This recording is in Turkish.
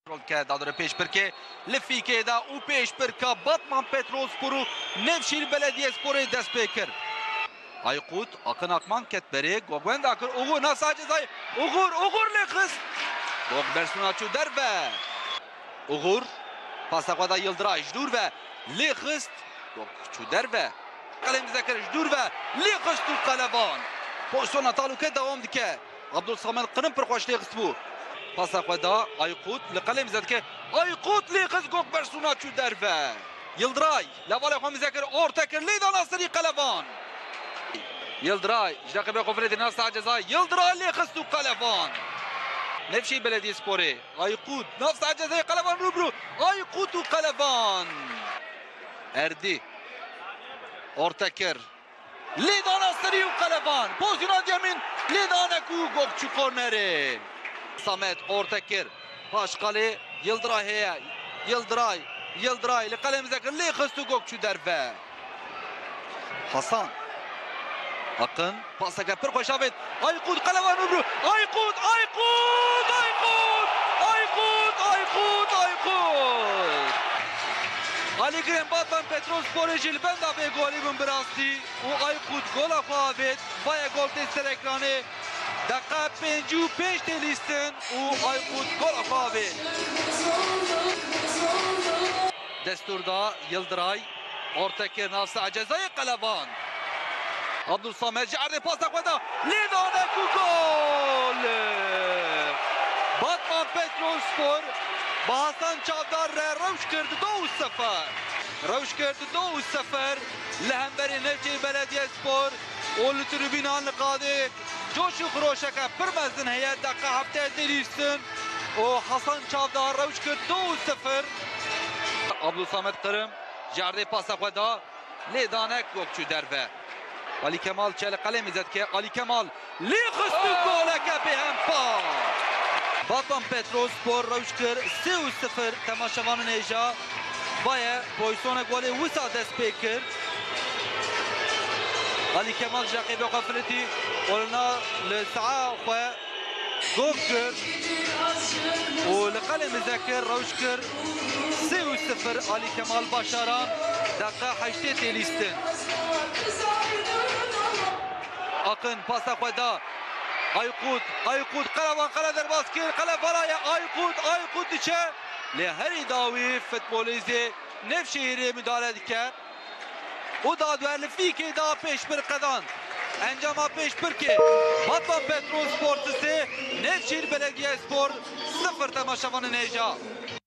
که دادر پیش برکه لفیکه دا او پیش برکه باتمان پترول سپورو نفشیر بلدیه سپوری دست بیکر Aykut Akın Akman ketberi Gogwen da akır Uğur nasıl cezayı Uğur lekız Gogber sunaçu derbe Uğur pasakvada Yıldıray jdur ve lekız Gogçu derbe kalem zekir jdur ve lekız tu kalavan pozisyona taluke devam dike Abdülsamen Kırım perkoş lekız bu pasakvada Aykut kalem zekir Aykut lekız Gogber sunaçu derbe Yıldıray Lavala Kham zekir orta kirli Nasri kalavan Yıldıray Jacques Bekofredi Nasa Cezay Yıldıray Lekıstu Kalavan Nevşehir Belediyespor Aykut Nasa Cezay Kalavan Rubru Aykutu Kalavan Erdi Ortakir Lidana Sriu Kalavan Pozisyona Yemin Lidana Ku Gokçu korneri Samet Ortakir Paşkali Yıldıray heye Yıldıray Kalem Zekir Lekıstu Gokçu derve Hasan Akın pasaka per koşavet Aykut Kalavan Ubru Aykut Ali Grem Batman Petrol Sporejil benda be golibun birasti o Aykut gola xavet baya gol tester ekranı dakika 55 telistin o Aykut gola xavet Desturda Yıldıray Ortakir Nafsa Cezayı Kalavan Abdülsamet Ciardi pasta koyda Lidane ku gol Batman Petrol Spor Hasan Çavdar revş kirdi 2-0 revş kirdi 2-0 Lehemberi Nevşehir Belediyespor Olu tribünan qadı Coşu Kroşaka Pirmezdin heyet dakika hafta delirsin O Hasan Çavdar revş kirdi 2-0 Abdülsamet Kırım Ciardi pasta koyda Lidane Gokçu derve Ali Kemal çele kalem izlet ki Ali Kemal likhstu goleke behem pa Batman Petrol Spor Ravşkır 3-0 temaşavanın eja baya pozisyona golü wisa dest pekir Ali Kemal jaqi be qafleti olna le sa'a ve gokir o le kalem zakir Ravşkır 3-0 Ali Kemal başaran dakika 8 telistin Akın pasta koyda Aykut Kalavan Kala Derbaskir Kala Faraya Aykut içe le her davi futbolize Nevşehir'e müdahale diker o da duerli fike da peş bir kadan Encama peş bir ki Batman Petrol Sportusu Nevşehir Belediyespor 0 temaşavanın heyecanı